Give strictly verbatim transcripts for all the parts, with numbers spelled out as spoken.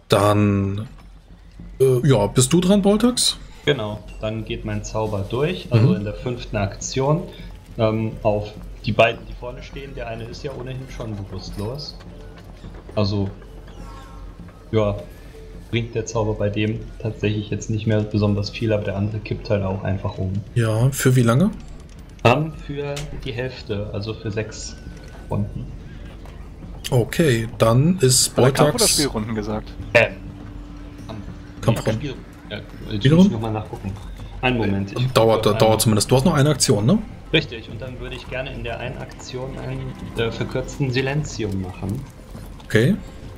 Dann, äh, ja, bist du dran, Boltax? Genau, dann geht mein Zauber durch, also Mhm. in der fünften Aktion, ähm, auf die beiden, die vorne stehen. Der eine ist ja ohnehin schon bewusstlos. Also, ja, bringt der Zauber bei dem tatsächlich jetzt nicht mehr besonders viel, aber der andere kippt halt auch einfach um. Ja, für wie lange? Dann für die Hälfte, also für sechs Runden. Okay, dann ist Hat er Kampf- oder Boltax... Spielrunden gesagt? Äh, Kampfrunden. Spiel, ja, jetzt Spielrunden? muss ich nochmal nachgucken. Einen Moment. ich Dauert, gucke dauert einmal. zumindest. Du hast noch eine Aktion, ne? Richtig, und dann würde ich gerne in der einen Aktion einen äh, verkürzten Silenzium machen. Okay.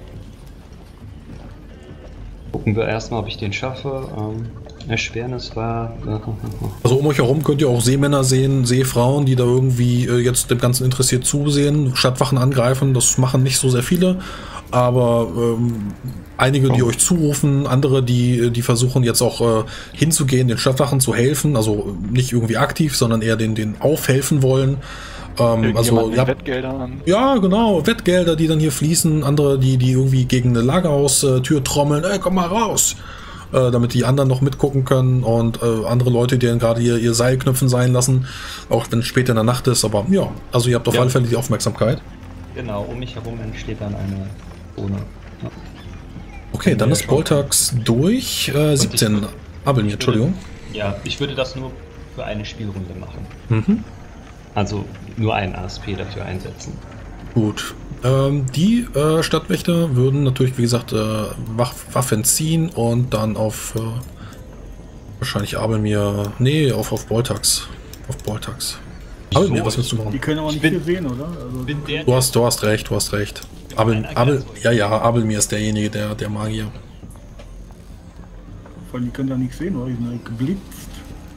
Gucken wir erstmal, ob ich den schaffe. Ähm, Erschwernis war. Also um euch herum könnt ihr auch Seemänner sehen, Seefrauen, die da irgendwie äh, jetzt dem Ganzen interessiert zusehen, Stadtwachen angreifen. Das machen nicht so sehr viele, aber ähm, einige, die Oh. euch zurufen, andere, die, die versuchen jetzt auch äh, hinzugehen, den Stadtwachen zu helfen. Also nicht irgendwie aktiv, sondern eher den, den aufhelfen wollen. Ähm, also Irgendjemand ja, nimmt Wettgelder an. ja, genau, Wettgelder, die dann hier fließen, andere, die, die irgendwie gegen eine Lagerhaustür trommeln, ey, komm mal raus, äh, damit die anderen noch mitgucken können und äh, andere Leute, die dann gerade ihr, ihr Seilknüpfen sein lassen, auch wenn es später in der Nacht ist, aber ja, also ihr habt auf Ja. alle Fälle die Aufmerksamkeit. Genau, um mich herum entsteht dann eine Zone. Ja. Okay, dann Ja, ist schon. Boltax durch, äh, siebzehn, Abelmir, Entschuldigung. Ja, ich würde das nur für eine Spielrunde machen. Mhm. Also nur einen A S P dafür einsetzen. Gut. Ähm, die äh, Stadtwächter würden natürlich, wie gesagt, äh, Wach Waffen ziehen und dann auf äh, wahrscheinlich Abelmir. Nee, auf, auf Boltax. Auf Boltax. Abelmir, was willst du Die machen? können aber nicht bin- viel sehen, oder? Also, Bin der, Du hast, du hast recht, du hast recht. Abel, Abel, ja, ja, Abelmir ist derjenige, der, der Magier. vor allem, die können da nichts sehen, oder? Die sind halt geblitzt.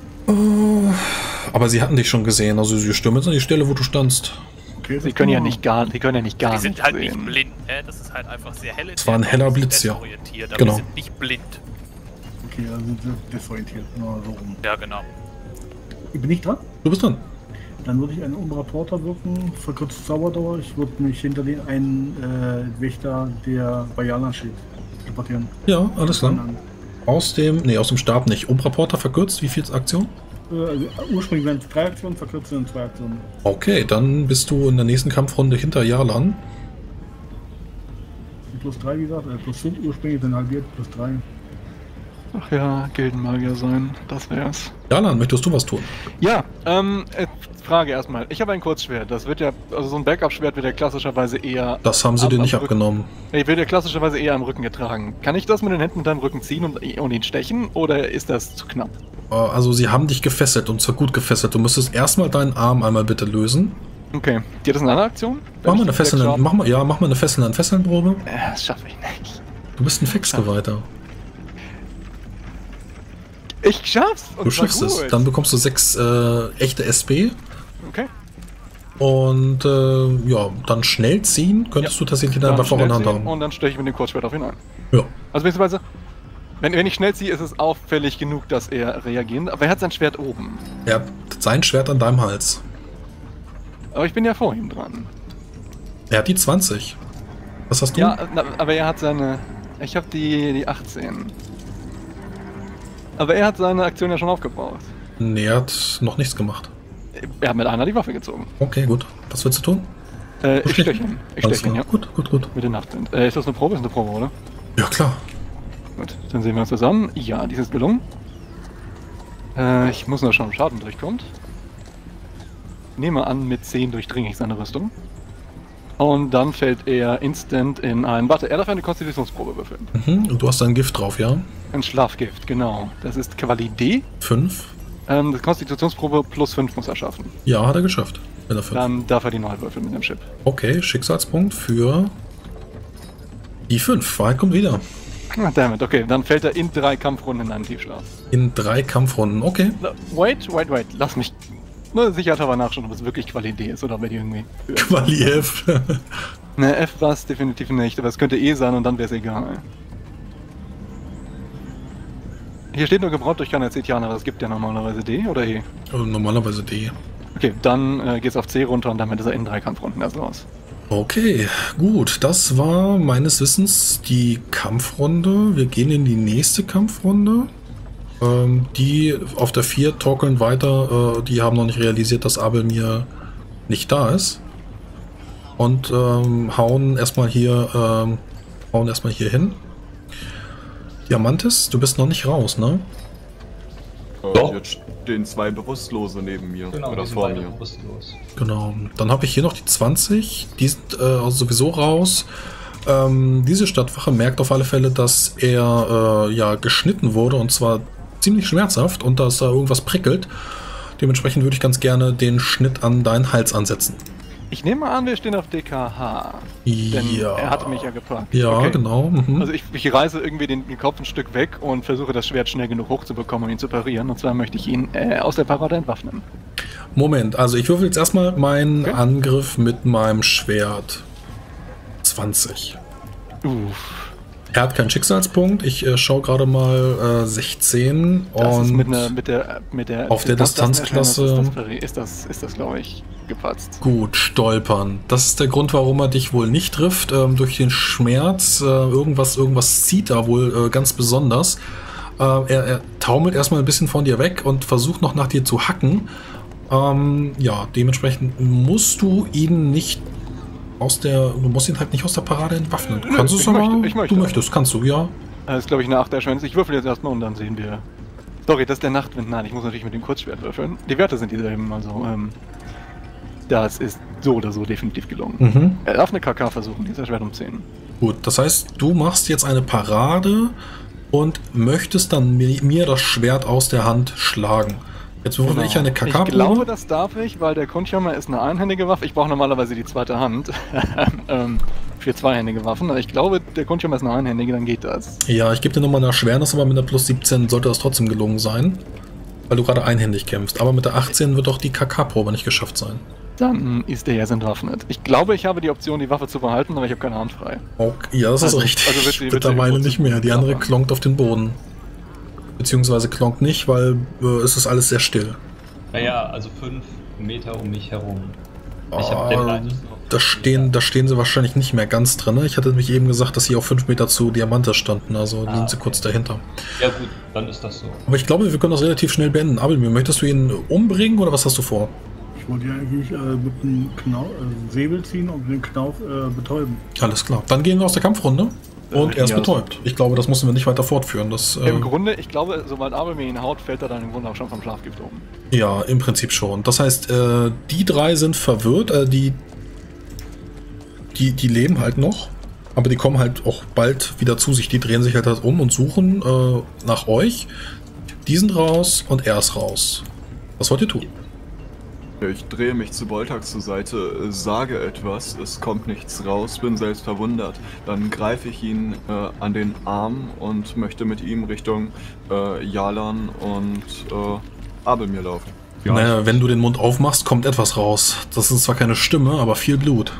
Aber sie hatten dich schon gesehen, also sie stürmen jetzt an die Stelle, wo du standst. Okay, das Sie können ja kann man- nicht gar, sie können ja nicht gar Die sind nicht halt sehen. nicht blind, ne? Das ist halt einfach sehr hell. Es war ein heller Blitz, ja. Desorientiert, aber Genau. die sind nicht blind. Okay, also sind sie desorientiert. Nur so rum. Ja, genau. Bin ich dran? Du bist dran. Dann würde ich einen Umbra Porter wirken, verkürzte Zauberdauer. Ich würde mich hinter den einen äh, Wächter, der bei Jana steht, teleportieren. Ja, alles klar. Dann, Aus dem, nee, aus dem Stab nicht. Umpraporter verkürzt, wie viel Aktion? äh, also ursprünglich wären es drei Aktionen, verkürzt sind zwei Aktionen. Okay, dann bist du in der nächsten Kampfrunde hinter Jalan. Plus drei, wie gesagt, äh, plus fünf ursprünglich, dann halbiert, plus drei. Ach ja, Gildenmagier sein, das wär's. Jalan, möchtest du was tun? Ja, ähm, äh, Frage erstmal. Ich habe ein Kurzschwert. Das wird ja, also so ein Backup-Schwert wird ja klassischerweise eher. Das haben sie ab- dir am nicht Rücken- abgenommen. Nee, wird ja klassischerweise eher am Rücken getragen. Kann ich das mit den Händen mit deinem Rücken ziehen und, und ihn stechen oder ist das zu knapp? Äh, Also sie haben dich gefesselt und zwar gut gefesselt. Du müsstest erstmal deinen Arm einmal bitte lösen. Okay. Geht das in einer Aktion? Mach mal eine Sechs fesselnde, Schaden? mach mal, ja, mach mal eine fesselnde an Fesselnprobe. Äh, das schaffe ich nicht. Du bist ein Fixgeweihter. Ich schaff's! und Du zwar schaffst es. gut. Dann bekommst du sechs äh, echte S P. Okay. Und äh, ja, dann schnell ziehen könntest du tatsächlich deine Dann Waffe auch in schnell der Hand ziehen haben. und dann steche ich mit dem Kurzschwert auf ihn ein. Ja. Also beziehungsweise, wenn, wenn ich schnell ziehe, ist es auffällig genug, dass er reagieren. Aber er hat sein Schwert oben. Er hat sein Schwert an deinem Hals. Aber ich bin ja vor ihm dran. Er hat die zwanzig. Was hast du? Ja, na, aber er hat seine. Ich habe die, die achtzehn. Aber er hat seine Aktion ja schon aufgebraucht. Nee, er hat noch nichts gemacht. Er hat mit einer die Waffe gezogen. Okay, gut. Was willst du tun? Äh, ich Stechen? steche ihn. Ich Alles steche ihn, klar. ja. Gut, gut, gut. Mit den Nachtwind. Äh, ist das eine Probe? Ist eine Probe, oder? Ja, klar. Gut, dann sehen wir uns zusammen. Ja, dies ist gelungen. Äh, ich muss nur schauen, ob Schaden durchkommt. Nehme an, mit zehn durchdringe ich seine Rüstung. Und dann fällt er instant in ein... Warte, er darf eine Konstitutionsprobe würfeln. Mhm. Und du hast ein Gift drauf, ja? Ein Schlafgift, genau. Das ist Quali D. Fünf. Ähm, das Konstitutionsprobe plus fünf muss er schaffen. Ja, hat er geschafft. Wenn er fünf. Dann darf er die neu würfeln mit dem Chip. Okay, Schicksalspunkt für die fünf. Wahrheit kommt wieder. Ah, damit, okay. Dann fällt er in drei Kampfrunden in einen Tiefschlaf. In drei Kampfrunden. Okay. Na, wait, wait, wait. Lass mich nur sicherheitshalber nachschauen, ob es wirklich Quali D ist oder ob er die irgendwie... Quali F. Ne, F war es definitiv nicht, aber es könnte E sein und dann wäre es egal. Hier steht nur gebraucht durch keine Zetianer, aber es gibt ja normalerweise D oder E. Normalerweise D. Okay, dann äh, geht's auf C runter und damit ist er in drei Kampfrunden erst los. Okay, gut. Das war meines Wissens die Kampfrunde. Wir gehen in die nächste Kampfrunde. Ähm, die auf der vier torkeln weiter. Äh, die haben noch nicht realisiert, dass Abelmir nicht da ist. Und ähm, hauen erstmal hier, ähm, hauen erstmal hier hin. Diamantis, du bist noch nicht raus, ne? Doch. Jetzt stehen zwei Bewusstlose neben mir. Genau, oder die sind vor beide mir. bewusstlos. Genau. Dann habe ich hier noch die zwanzig. Die sind äh, also sowieso raus. Ähm, diese Stadtwache merkt auf alle Fälle, dass er äh, ja geschnitten wurde und zwar ziemlich schmerzhaft und dass da irgendwas prickelt. Dementsprechend würde ich ganz gerne den Schnitt an deinen Hals ansetzen. Ich nehme an, wir stehen auf D K H. Denn Ja. er hatte mich ja gepackt. Ja, Okay. genau. Mhm. Also ich, ich reiße irgendwie den, den Kopf ein Stück weg und versuche das Schwert schnell genug hochzubekommen, um ihn zu parieren. Und zwar möchte ich ihn äh, aus der Parade entwaffnen. Moment, also ich würfel jetzt erstmal meinen Okay. Angriff mit meinem Schwert. zwanzig. Uff. Er hat keinen Schicksalspunkt. Ich äh, schaue gerade mal äh, sechzehn. Das und ist mit, einer, mit der... Mit der auf der das- das- Distanzklasse- Ist das, ist das, ist das glaube ich, gepatzt. Gut, stolpern. Das ist der Grund, warum er dich wohl nicht trifft. Ähm, durch den Schmerz. Äh, irgendwas, irgendwas zieht da wohl äh, ganz besonders. Äh, er, er taumelt erstmal ein bisschen von dir weg und versucht noch nach dir zu hacken. Ähm, ja, dementsprechend musst du ihn nicht aus der. Du musst ihn halt nicht aus der Parade entwaffnen. Du Nö, kannst es ich aber. möchte, ich möchte. Du möchtest, kannst du, ja. Das ist, glaube ich, eine acht Erschwänz. Ich würfel jetzt erstmal und dann sehen wir. Sorry, das ist der Nachtwind. Nein, ich muss natürlich mit dem Kurzschwert würfeln. Die Werte sind dieselben, also, ähm. Das ist so oder so definitiv gelungen. Mhm. Er darf eine K K versuchen, dieser Schwert um zehn. Gut, das heißt, du machst jetzt eine Parade und möchtest dann mir, mir das Schwert aus der Hand schlagen. Jetzt würfel Genau. ich eine K Ich glaube, K-Probe. das darf ich, weil der Kunchhammer ist eine einhändige Waffe. Ich brauche normalerweise die zweite Hand ähm, für zweihändige Waffen. Aber ich glaube, der Kunchhammer ist eine einhändige, dann geht das. Ja, ich gebe dir nochmal eine Erschwernis, aber mit der plus siebzehn sollte das trotzdem gelungen sein. Weil du gerade einhändig kämpfst. Aber mit der achtzehn wird doch die K K-Probe nicht geschafft sein. Dann ist der jetzt entwaffnet. Ich glaube, ich habe die Option, die Waffe zu behalten, aber ich habe keine Hand frei. Okay, ja, das Also- ist richtig. also wird sie- wird sie Mittlerweile irgendwo nicht zu- mehr. Die andere Waffe. klonkt auf den Boden. Beziehungsweise klonkt nicht, weil äh, es ist alles sehr still. Naja, also fünf Meter um mich herum. Ich Ah, hab den Radius noch. Da stehen, da stehen sie wahrscheinlich nicht mehr ganz drin. Ich hatte nämlich eben gesagt, dass sie auf fünf Meter zu Diamantes standen, also Ah, liegen sie okay. kurz dahinter. Ja gut, dann ist das so. Aber ich glaube, wir können das relativ schnell beenden. Abelmir, möchtest du ihn umbringen oder was hast du vor? Ich wollte ja eigentlich äh, mit dem Knau äh, Säbel ziehen und den Knauf äh, betäuben. Alles klar. Dann gehen wir aus der Kampfrunde und Äh, er ist ja, betäubt. Ich glaube, das müssen wir nicht weiter fortführen. Das, äh, Im Grunde, ich glaube, sobald Abel mir ihn haut, fällt er dann im Grunde auch schon vom Schlafgift um. ja, im Prinzip schon. Das heißt, äh, die drei sind verwirrt. Äh, die, die, die leben halt noch. Aber die kommen halt auch bald wieder zu sich. Die drehen sich halt, halt um und suchen äh, nach euch. Die sind raus und er ist raus. Was wollt ihr tun? Ich drehe mich zu Boltax zur Seite, äh, sage etwas, es kommt nichts raus, bin selbst verwundert. Dann greife ich ihn äh, an den Arm und möchte mit ihm Richtung äh, Jalan und äh, Abelmir laufen. Ja, naja, wenn du den Mund aufmachst, kommt etwas raus. Das ist zwar keine Stimme, aber viel Blut.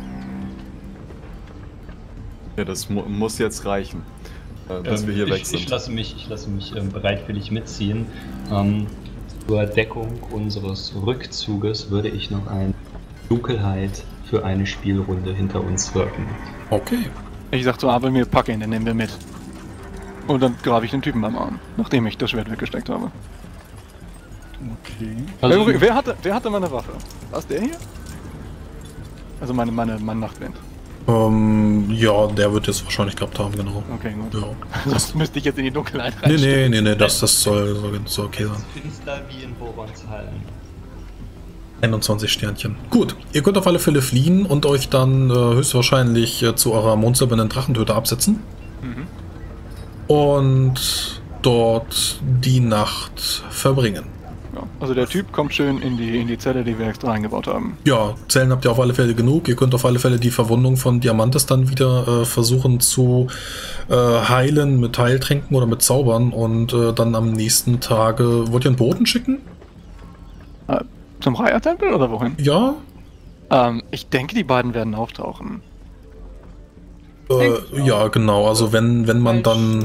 Ja, das mu muss jetzt reichen, äh, bis Ähm, wir hier ich, weg sind. Ich lasse mich, ich lasse mich ähm, bereitwillig mitziehen. Ähm, zur Deckung unseres Rückzuges würde ich noch eine Dunkelheit für eine Spielrunde hinter uns wirken. Okay. Ich sag zu Abel mir, pack ihn, den nehmen wir mit. Und dann grabe ich den Typen beim Arm, nachdem ich das Schwert weggesteckt habe. Okay. Also, Übrigens, wer hatte, wer hatte meine Waffe? War es der hier? Also meine, meine, mein Nachtwind. Ähm, ja, der wird jetzt wahrscheinlich gehabt haben, genau. Okay, gut. Ja. Sonst müsste ich jetzt in die Dunkelheit Nee, reinstecken. nee, nee, nee, das, das soll, soll, soll okay sein. finster wie in Borons Hallen. einundzwanzig Sternchen. Gut, ihr könnt auf alle Fälle fliehen und euch dann äh, höchstwahrscheinlich äh, zu eurer mondsilbernen Drachentöter absetzen. Mhm. Und dort die Nacht verbringen. Ja. Also der Typ kommt schön in die, in die Zelle, die wir extra eingebaut haben. Ja, Zellen habt ihr auf alle Fälle genug. Ihr könnt auf alle Fälle die Verwundung von Diamantes dann wieder äh, versuchen zu äh, heilen mit Heiltränken oder mit Zaubern und äh, dann am nächsten Tage... Wollt ihr einen Boten schicken? Äh, zum Raya-Tempel oder wohin? Ja? Ähm, ich denke, die beiden werden auftauchen. Äh, ja, genau. Also wenn, wenn man dann...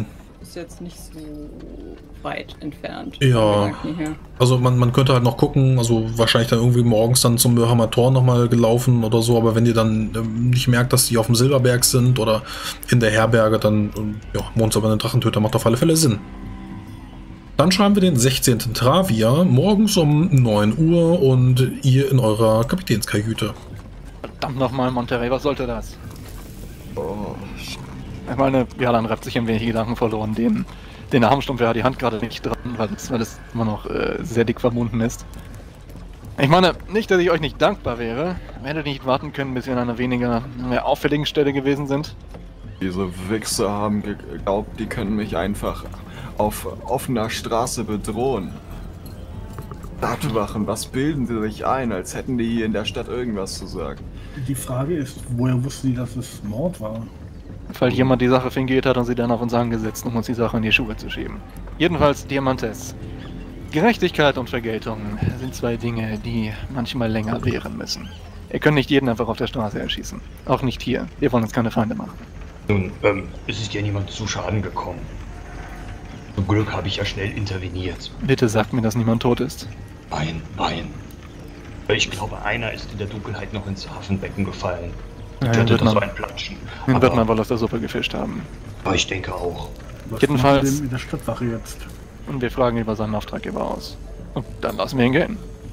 ist jetzt nicht so weit entfernt. Ja, also man, man könnte halt noch gucken, also wahrscheinlich dann irgendwie morgens dann zum Mörhammer Tor nochmal gelaufen oder so, aber wenn ihr dann ähm, nicht merkt, dass die auf dem Silberberg sind oder in der Herberge, dann ähm, ja, Mons aber einen Drachentöter macht auf alle Fälle Sinn. Dann schreiben wir den sechzehnten Travia, morgens um neun Uhr und ihr in eurer Kapitänskajüte. Verdammt nochmal, Monterey, was sollte das? Oh, Ich meine, ja, dann reibt sich ein wenig Gedanken verloren. Den, den Armstumpf, er hat die Hand gerade nicht dran, weil es, weil es immer noch äh, sehr dick verbunden ist. Ich meine, nicht, dass ich euch nicht dankbar wäre. Hättet nicht warten können, bis wir an einer weniger mehr auffälligen Stelle gewesen sind. diese Wichser haben geglaubt, die können mich einfach auf offener Straße bedrohen. Stadtwachen, was bilden sie sich ein, als hätten die hier in der Stadt irgendwas zu sagen? Die Frage ist, woher wussten die, dass es Mord war? Weil jemand die Sache fingiert hat und sie dann auf uns angesetzt, um uns die Sache in die Schuhe zu schieben. Jedenfalls, Diamantes. Gerechtigkeit und Vergeltung sind zwei Dinge, die manchmal länger währen müssen. Ihr könnt nicht jeden einfach auf der Straße erschießen. Auch nicht hier. Wir wollen uns keine Feinde machen. Nun, ähm, es ist ja niemand zu Schaden gekommen. Zum Glück habe ich ja schnell interveniert. Bitte sagt mir, dass niemand tot ist. Nein, nein. Ich glaube, einer ist in der Dunkelheit noch ins Hafenbecken gefallen. Ich Ja, hörte, wird das man- war ein Platschen. Den wird man Aber, wohl aus der Suppe gefischt haben. aber ich denke auch. Was Jedenfalls- machen wir denn mit der Stadtwache jetzt? Und wir fragen über seinen Auftraggeber aus. Und dann lassen wir ihn gehen.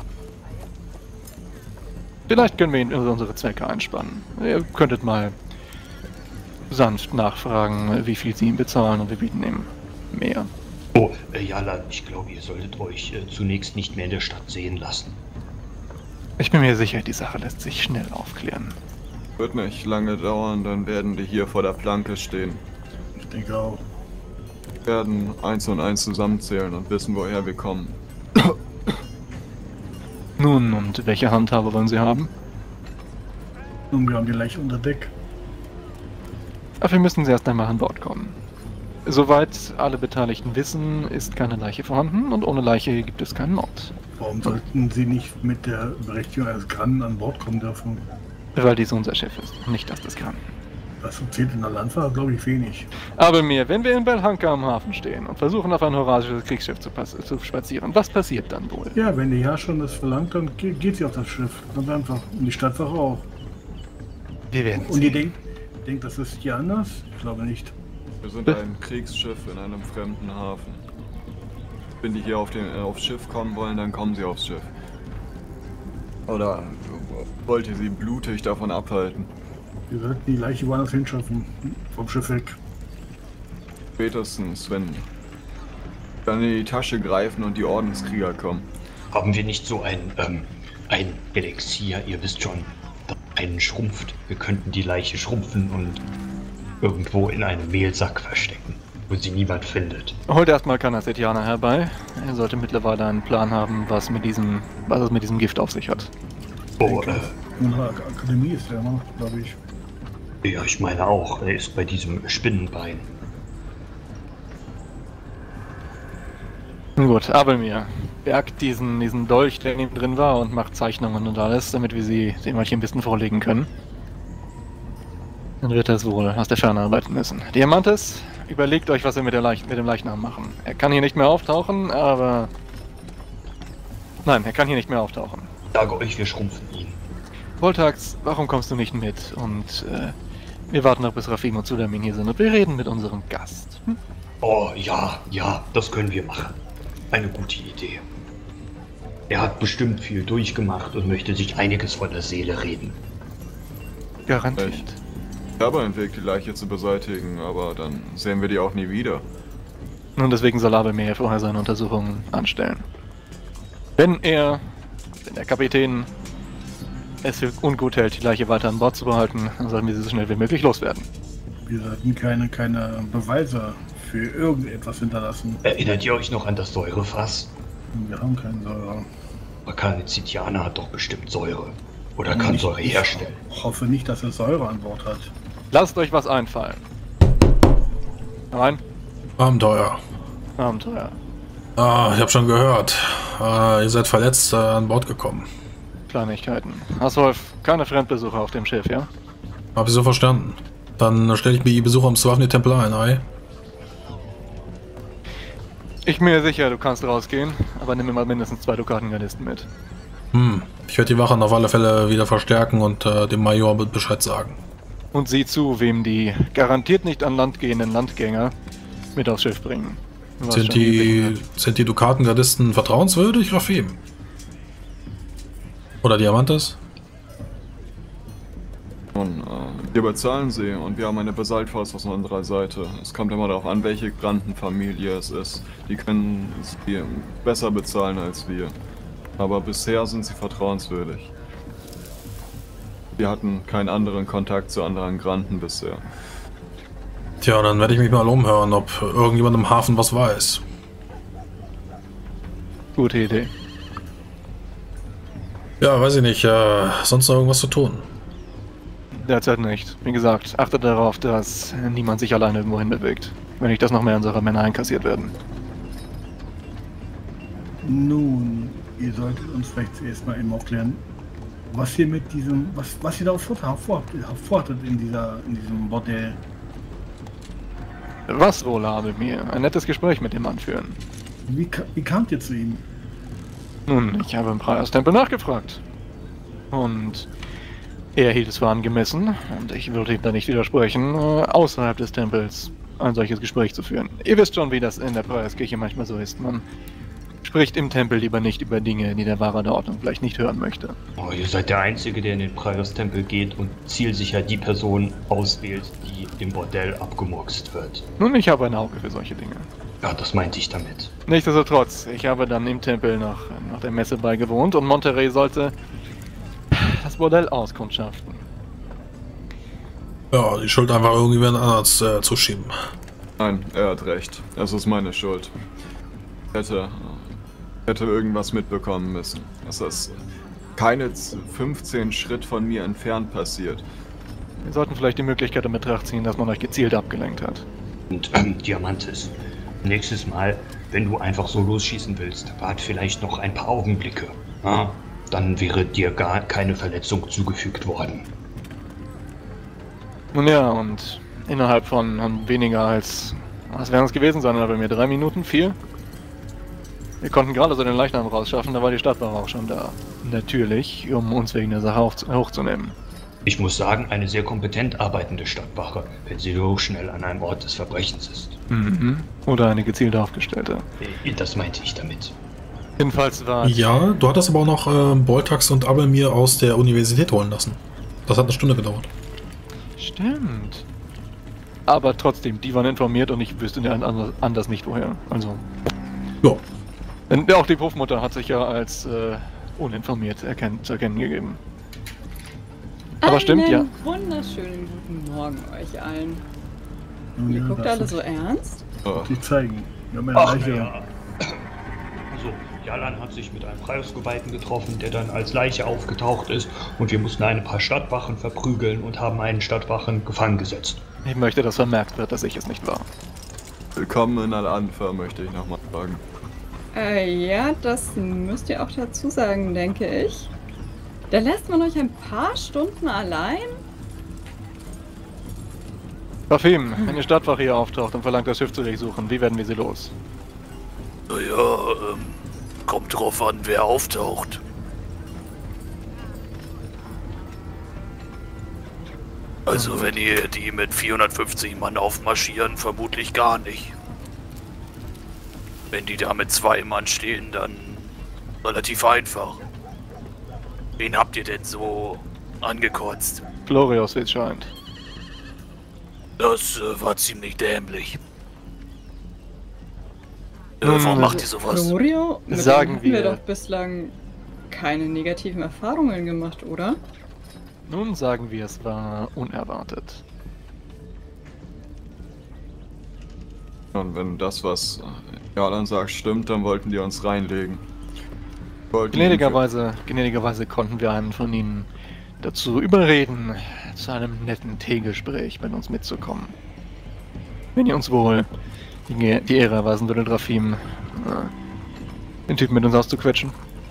Vielleicht können wir ihn über unsere Zwecke einspannen. Ihr könntet mal sanft nachfragen, wie viel sie ihm bezahlen, und wir bieten ihm mehr. Oh, äh, Jala, ich glaube, ihr solltet euch äh, zunächst nicht mehr in der Stadt sehen lassen. Ich bin mir sicher, die Sache lässt sich schnell aufklären. Wird nicht lange dauern, dann werden die hier vor der Planke stehen. Ich denke auch. Wir werden eins und eins zusammenzählen und wissen, woher wir kommen. Nun, und welche Handhabe wollen Sie haben? Nun, wir haben die Leiche unter Deck. Dafür müssen Sie erst einmal an Bord kommen. Soweit alle Beteiligten wissen, ist keine Leiche vorhanden und ohne Leiche gibt es keinen Mord. Warum sollten sie nicht mit der Berechtigung als Grannen an Bord kommen dürfen? Weil dies unser Chef ist, nicht dass das kann. Das zählt in der Landfahrt, glaube ich, wenig. Aber mir, wenn wir in Belhanka am Hafen stehen und versuchen, auf ein horasisches Kriegsschiff zu, pass zu spazieren, was passiert dann wohl? Ja, wenn die Herrschaft das verlangt, dann ge geht sie auf das Schiff. Ganz einfach. Und die Stadtwache auch. Wir werden Und die denkt, denkt, das ist hier anders? Ich glaube nicht. Wir sind ein Kriegsschiff in einem fremden Hafen. Wenn die hier auf den, äh, aufs Schiff kommen wollen, dann kommen sie aufs Schiff. Oder wollt ihr sie blutig davon abhalten? Wir sollten die Leiche woanders hinschaffen. Vom Schiff weg. Spätestens, wenn dann in die Tasche greifen und die Ordenskrieger kommen. Haben wir nicht so ein, ähm, ein Elixier, ihr wisst schon, das einen schrumpft? Wir könnten die Leiche schrumpfen und irgendwo in einem Mehlsack verstecken, wo sie niemand findet. Holt erstmal Kanasetianer herbei. Er sollte mittlerweile einen Plan haben, was mit diesem, was es mit diesem Gift auf sich hat. Oh, äh, In der Ak- Akademie ist der noch, glaube ich. ja, ich meine auch, er ist bei diesem Spinnenbein. Nun gut, aber mir. Bergt diesen, diesen Dolch, der in ihm drin war, und macht Zeichnungen und alles, damit wir sie dem ein bisschen vorlegen können. Dann wird er es wohl aus der Ferne arbeiten müssen. Diamantes, überlegt euch, was wir mit, der Leich mit dem Leichnam machen. Er kann hier nicht mehr auftauchen, aber... Nein, er kann hier nicht mehr auftauchen. Ich sage euch, wir schrumpfen ihn. Voltax, warum kommst du nicht mit? Und äh, wir warten noch, bis Rafim und Sudamin hier sind und wir reden mit unserem Gast. Hm? Oh, ja, ja, das können wir machen. Eine gute Idee. Er hat bestimmt viel durchgemacht und möchte sich einiges von der Seele reden. Garantiert. Echt? Ich habe einen Weg, die Leiche zu beseitigen, aber dann sehen wir die auch nie wieder. Und deswegen soll Abelmeer vorher seine Untersuchungen anstellen. Wenn er, wenn der Kapitän es für ungut hält, die Leiche weiter an Bord zu behalten, dann sollten wir sie so schnell wie möglich loswerden. Wir sollten keine, keine Beweise für irgendetwas hinterlassen. Erinnert ihr euch noch an das Säurefass? Wir haben keinen Säure. Bakanizitianer hat doch bestimmt Säure. Oder kann Ich- Säure ich herstellen. hoffe nicht, dass er Säure an Bord hat. Lasst euch was einfallen. Rein. Abenteuer. Abenteuer. Ah, ich habe schon gehört. Ah, ihr seid verletzt äh, an Bord gekommen. Kleinigkeiten. Hassolf, keine Fremdbesucher auf dem Schiff, ja? Hab ich so verstanden. Dann stelle ich mir die Besucher am Swavni-Tempel ein, ei? Ich bin mir sicher, du kannst rausgehen, aber nimm immer mindestens zwei Dukatengardisten mit. Hm, ich werde die Wachen auf alle Fälle wieder verstärken und äh, dem Major Bescheid sagen. Und sieh zu, wem die garantiert nicht an Land gehenden Landgänger mit aufs Schiff bringen. Du weißt Sind schon, wie die, ich sind die Dukatengardisten vertrauenswürdig, Rafim? Oder Diamantes? Nun, äh, wir bezahlen sie und wir haben eine Besaltfaust aus unserer Seite. Es kommt immer darauf an, welche Grandenfamilie es ist. Die können sie besser bezahlen als wir. Aber bisher sind sie vertrauenswürdig. Wir hatten keinen anderen Kontakt zu anderen Granden bisher. Tja, dann werde ich mich mal umhören, ob irgendjemand im Hafen was weiß. Gute Idee. Ja, weiß ich nicht. Äh, sonst noch irgendwas zu tun? Derzeit nicht. Wie gesagt, achte darauf, dass niemand sich alleine irgendwo hinbewegt. Wenn nicht, dass noch mehr unserer Männer einkassiert werden. Nun, ihr solltet uns vielleicht zuerst mal eben aufklären, was ihr mit diesem, was, was ihr da vorhabt, vorhattet in dieser, in diesem Bordell. Was wohl habe mir? Ein nettes Gespräch mit dem Mann führen. Wie, ka- wie kamt ihr zu ihm? Nun, ich habe im Praios-Tempel nachgefragt. Und er hielt es für angemessen, und ich würde ihm da nicht widersprechen, äh, außerhalb des Tempels ein solches Gespräch zu führen. Ihr wisst schon, wie das in der Praios-Kirche manchmal so ist. Man spricht im Tempel lieber nicht über Dinge, die der Wahrer der Ordnung vielleicht nicht hören möchte. Oh, ihr seid der Einzige, der in den Praios-Tempel geht und zielsicher die Person auswählt, die im Bordell abgemurkst wird. Nun, ich habe ein Auge für solche Dinge. Ja, das meinte ich damit. Nichtsdestotrotz, ich habe dann im Tempel nach, nach der Messe beigewohnt und Monterey sollte das Bordell auskundschaften. Ja, die Schuld einfach irgendjemand anders äh, zuschieben. Nein, er hat recht. Es ist meine Schuld. Ich hätte, hätte irgendwas mitbekommen müssen. Es ist keine fünfzehn Schritt von mir entfernt passiert. Wir sollten vielleicht die Möglichkeit in Betracht ziehen, dass man euch gezielt abgelenkt hat. Und ähm, Diamantes, nächstes Mal, wenn du einfach so losschießen willst, wart vielleicht noch ein paar Augenblicke. Ja? Dann wäre dir gar keine Verletzung zugefügt worden. Nun ja, und innerhalb von weniger als, was werden es gewesen sein, aber mir drei Minuten, vier? Wir konnten gerade so den Leichnam rausschaffen, da war die Stadtwache auch schon da. Natürlich, um uns wegen der Sache hoch, hochzunehmen. Ich muss sagen, eine sehr kompetent arbeitende Stadtwache, wenn sie so schnell an einem Ort des Verbrechens ist. Mhm. Oder eine gezielt aufgestellte. Äh, Das meinte ich damit. Jedenfalls war... Ja, du hattest aber auch noch äh, Boltax und Abelmir aus der Universität holen lassen. Das hat eine Stunde gedauert. Stimmt. Aber trotzdem, die waren informiert und ich wüsste anders, anders nicht woher. Also... Ja. Denn auch die Hofmutter hat sich ja als äh, uninformiert erken zu erkennen gegeben. Aber Einen stimmt, ja. wunderschönen guten Morgen euch allen. Nun, Ihr ja, guckt das alle wird so ernst? Oh, sich zeigen. Wir haben eine Ach, Leiche. ja. Also, Jalan hat sich mit einem Praios-Geweihten getroffen, der dann als Leiche aufgetaucht ist und wir mussten ein paar Stadtwachen verprügeln und haben einen Stadtwachen gefangen gesetzt. Ich möchte, dass vermerkt wird, dass ich es nicht war. willkommen in Al-Anfa, möchte ich nochmal sagen. Äh, ja, das müsst ihr auch dazu sagen, denke ich. Da lässt man euch ein paar Stunden allein? Rafim, wenn die Stadtwache hier auftaucht und verlangt, das Schiff zu durchsuchen, wie werden wir sie los? Naja, ähm, kommt drauf an, wer auftaucht. Also wenn ihr die mit vierhundertfünfzig Mann aufmarschieren, vermutlich gar nicht. Wenn die da mit zwei Mann stehen, dann relativ einfach. Wen habt ihr denn so angekotzt? Florios, wie es scheint. Das äh, war ziemlich dämlich. Äh, Nun, warum äh, macht ihr sowas? Florio, mit Sagen dem hatten wir wir- doch bislang keine negativen Erfahrungen gemacht, oder? Nun sagen wir, es war unerwartet. Und wenn das, was Jalan sagt, stimmt, dann wollten die uns reinlegen. Wollten Gnädigerweise, gnädigerweise konnten wir einen von ihnen dazu überreden, zu einem netten Teegespräch mit uns mitzukommen. Wenn ihr uns wohl die, die Ehre erweisen würdet, Rafim, äh, den Typen mit uns auszuquetschen.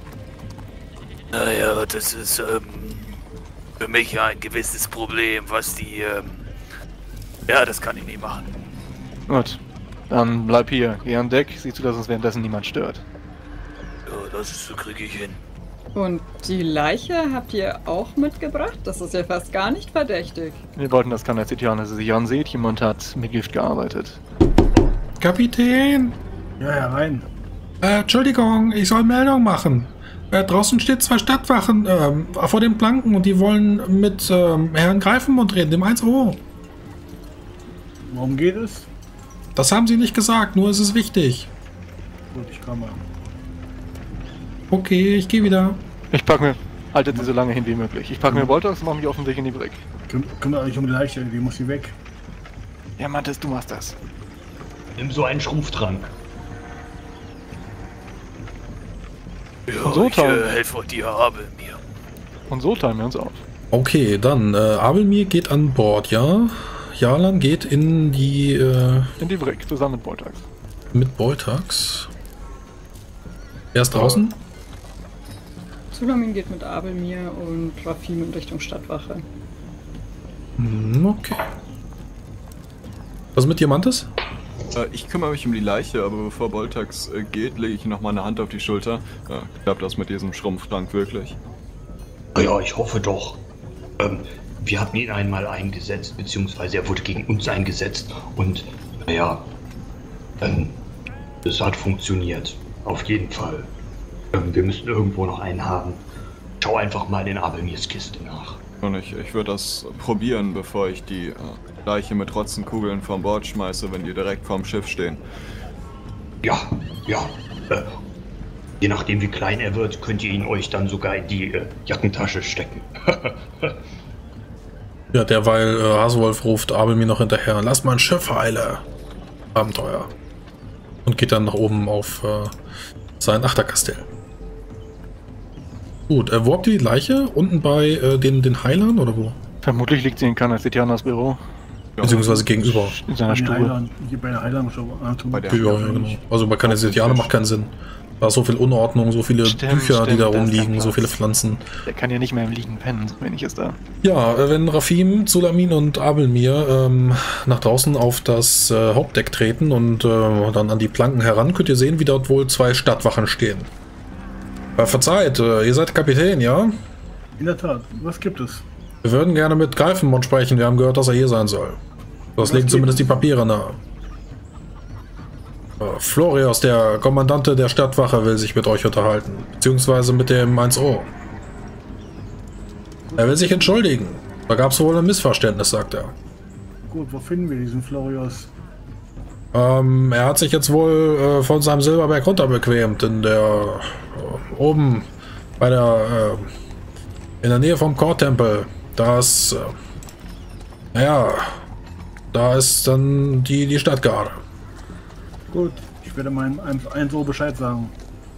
Naja, das ist ähm, für mich ein gewisses Problem, was die... Ähm, ja, das kann ich nicht machen. Gut. Dann bleib hier, geh an Deck, sieh zu, dass uns währenddessen niemand stört. Ja, das ist so, krieg ich hin. Und die Leiche habt ihr auch mitgebracht? Das ist ja fast gar nicht verdächtig. Wir wollten das Kanazitian, dass sie sich ansieht. Jemand hat mit Gift gearbeitet. Kapitän! Ja, ja, rein. Äh, Entschuldigung, ich soll Meldung machen. Äh, draußen steht zwei Stadtwachen ähm, vor den Planken und die wollen mit ähm, Herrn Greifenmund reden, dem eins O. Worum geht es? Das haben sie nicht gesagt, nur ist es wichtig. Gut, ich komme. Okay, ich gehe wieder. Ich pack mir, haltet sie so lange hin wie möglich. Ich pack mir Boltox und mach mich auf den Weg in die Brick. Küm kümmert euch um die Leiche, die muss hier weg. Ja, Mantis, du machst das. Nimm so einen Schrumpftrank. Ja, So ich toll. äh, helfe dir, habe mir. Und so teilen wir uns auf. Okay, dann, äh, Abelmir geht an Bord, ja? Jalan geht in die, äh, In die Brick, zusammen mit Boltox. mit Boltax. Er ist draußen? Sulamin geht mit Abelmir und Rafim in Richtung Stadtwache. Hm, okay. Was mit Diamantes? Äh, ich kümmere mich um die Leiche, aber bevor Boltax äh, geht, lege ich noch mal eine Hand auf die Schulter. Äh, klappt das mit diesem Schrumpftrank wirklich? Ja, ich hoffe doch. Ähm, wir hatten ihn einmal eingesetzt, beziehungsweise er wurde gegen uns eingesetzt und, naja, ähm, es hat funktioniert. Auf jeden Fall. Ähm, wir müssen irgendwo noch einen haben. Schau einfach mal in Abelmirs Kiste nach. Und ich, ich würde das probieren, bevor ich die äh, Leiche mit Rotzenkugeln vom Bord schmeiße, wenn die direkt vorm Schiff stehen. Ja, ja. Äh, je nachdem wie klein er wird, könnt ihr ihn euch dann sogar in die äh, Jackentasche stecken. Ja, derweil äh, Hasewolf ruft Abelmir noch hinterher. Lass mal ein Schiff heile. Abenteuer. Und geht dann nach oben auf äh, sein Achterkastell. Gut, äh, wo habt ihr die Leiche? Unten bei äh, den, den Heilern oder wo? Vermutlich liegt sie in Kanazitianas Büro. Beziehungsweise gegenüber. In seiner Bei den Stube. Heilern, hier bei der Heilerstube. Bei der Ja, ja, genau. Also bei Kanäsitianer macht keinen Sinn. Da ist so viel Unordnung, so viele Stimmt, Bücher, die stimmt, da da ist kein rumliegen, so Platz. viele Pflanzen. Der kann ja nicht mehr im Liegen pennen, so wenig ist da. Ja, äh, wenn Rafim, Sulamin und Abelmir ähm, nach draußen auf das äh, Hauptdeck treten und äh, dann an die Planken heran, könnt ihr sehen, wie dort wohl zwei Stadtwachen stehen. Äh, verzeiht, äh, ihr seid Kapitän, ja? In der Tat, was gibt es? Wir würden gerne mit Greifenmund sprechen, wir haben gehört, dass er hier sein soll. Das Was legen geht? zumindest die Papiere nahe. Äh, Florios, der Kommandante der Stadtwache, will sich mit euch unterhalten. Beziehungsweise mit dem eins O. Er will sich entschuldigen. Da gab es wohl ein Missverständnis, sagt er. Gut, wo finden wir diesen Florios? Ähm, er hat sich jetzt wohl äh, von seinem Silberberg runterbequemt. In der... Äh, oben bei der... Äh, in der Nähe vom Chortempel. Da ist... Äh, naja... Da ist dann die, die Stadtgarde. Gut, ich werde meinem eins O Bescheid sagen.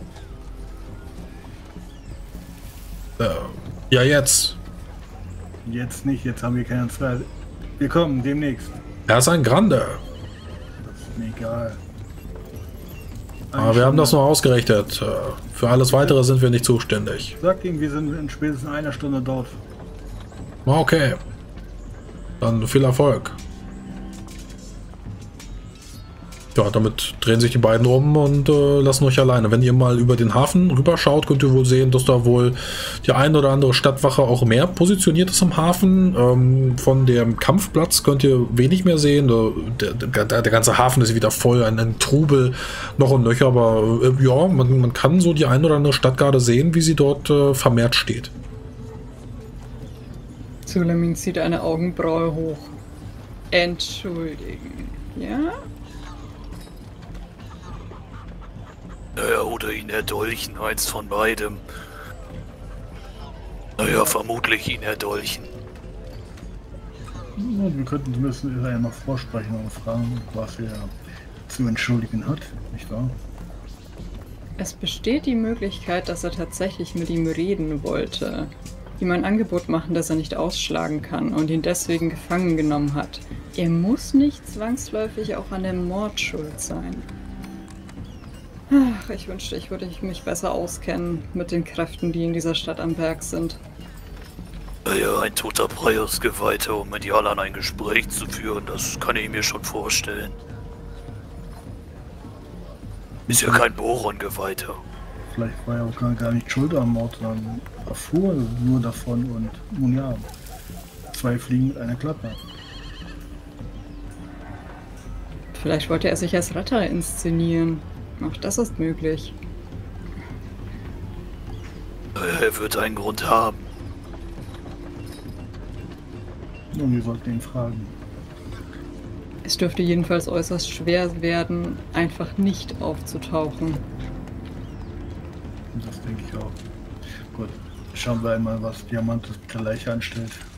Äh, ja, jetzt. Jetzt nicht, jetzt haben wir keine Zeit. Wir kommen demnächst. Er ist ein Grande. Das ist mir egal. Aber wir haben das nur ausgerichtet. Äh, Für alles Weitere sind wir nicht zuständig. Sagt ihm, wir sind in spätestens einer Stunde dort. Okay. Dann viel Erfolg. Ja, damit drehen sich die beiden um und äh, lassen euch alleine. Wenn ihr mal über den Hafen rüberschaut, könnt ihr wohl sehen, dass da wohl die ein oder andere Stadtwache auch mehr positioniert ist am Hafen. Ähm, von dem Kampfplatz könnt ihr wenig mehr sehen. Der, der, der, der ganze Hafen ist wieder voll, ein, ein Trubel, noch und nöcher. Aber äh, ja, man, man kann so die ein oder andere Stadtgarde sehen, wie sie dort äh, vermehrt steht. Sulamin zieht eine Augenbraue hoch. Entschuldigen. Ja? Naja, oder ihn erdolchen, eins von beidem. Naja, vermutlich ihn erdolchen. Und wir könnten zumindest ja noch vorsprechen und fragen, was er zu entschuldigen hat, nicht wahr? Es besteht die Möglichkeit, dass er tatsächlich mit ihm reden wollte. Ihm ein Angebot machen, das er nicht ausschlagen kann und ihn deswegen gefangen genommen hat. Er muss nicht zwangsläufig auch an dem Mord schuld sein. Ach, ich wünschte, ich würde mich besser auskennen mit den Kräften, die in dieser Stadt am Werk sind. Naja, ein toter Preisgeweihter, um mit Jalan ein Gespräch zu führen, das kann ich mir schon vorstellen. Ist ja kein Boron-Geweihter. Vielleicht war er auch gar, gar nicht schuld am Mord, sondern erfuhr nur davon und nun ja, zwei Fliegen mit einer Klappe. Vielleicht wollte er sich als Retter inszenieren. Auch das ist möglich. Er wird einen Grund haben. Nun, wir sollten ihn fragen. Es dürfte jedenfalls äußerst schwer werden, einfach nicht aufzutauchen. Das denke ich auch. Gut, schauen wir einmal, was Diamantes mit der Leiche anstellt.